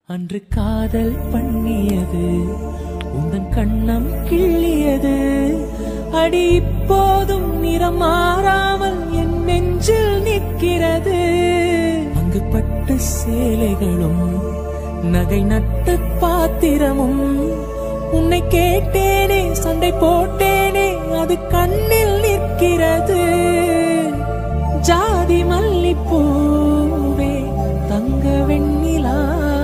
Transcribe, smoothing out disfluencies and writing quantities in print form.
அன்று காதல் பண்ணியது உந்தன் கண்ணம் கிள்ளியது அடி இப்போதும் நிறம் மாறாமல் என் நெஞ்சில் நிற்கிறது. அங்கு பட்டு சேலைகளும் நகை நட்டு பாத்திரமும் உன்னை கேட்டேனே சண்டை போட்டேனே அது கண்ணில் நிற்கிறது. ஜாதி மல்லிப்பூவே தங்க வெண்ணிலா